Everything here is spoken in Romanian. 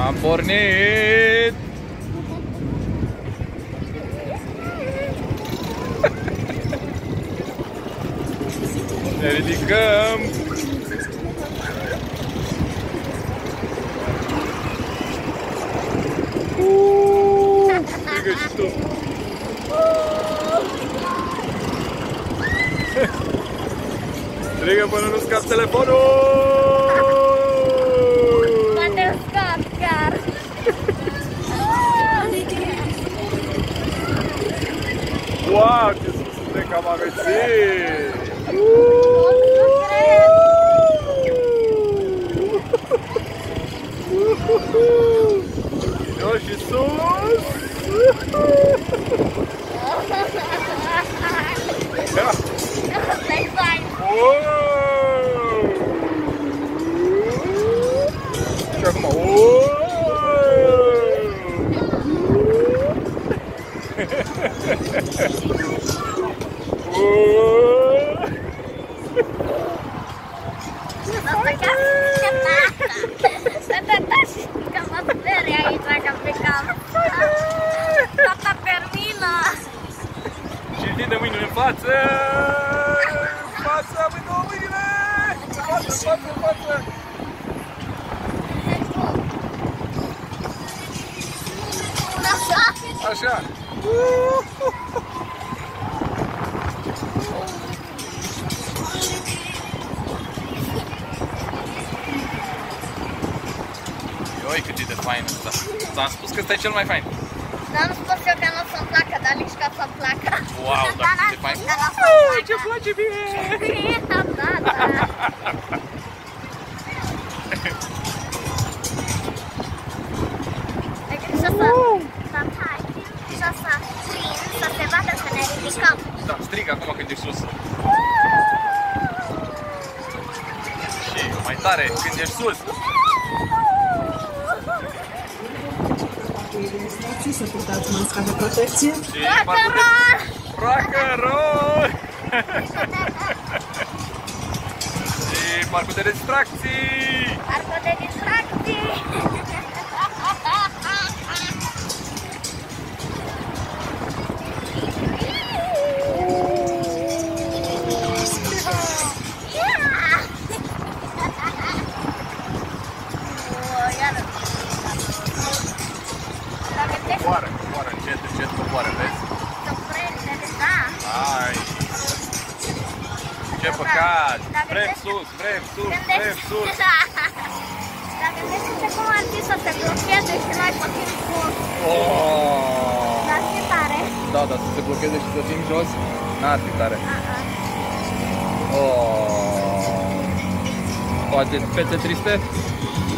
Am pornit! Ne ridicăm! Strigă și tu! Strigă până nu scap telefonul! Poate scap chiar! Wow, ce sus suntem, că am amețit! Eu și sus! Stai fain! Și acum, Asta chiar să te tași că mă speri aici că plecam. Tata termină! și întinde mâinile în față! În față, amândouă mâinile! În față, în față, în față! Așa! Ioi, cât e de fain ăsta! Ți-am spus că ăsta e cel mai fain! N-am spus eu că nu o să-mi placă, dar nici că să-mi placă. Wow, dar cât de fain! Ce place bine! Da, da. Și o să prind, să se vadă, să ne ridicăm. Da, strigă acum când ești sus. Și mai tare când ești sus. Să purtați masca de protecție. Și Rock-and-roll! Rock-and-roll! Și parcul de distracții! Parcul de distracții! Coboară, coboară, încet, încet, coboară, vezi? Hai! Ce păcat! Vrem sus, vrem sus, vrem sus! Dar gândește-te cum ar fi să se blocheze și noi să fim sus. N-ar fi tare. Da, dar să se blocheze și să fim jos, n-ar fi tare. Poate fete triste?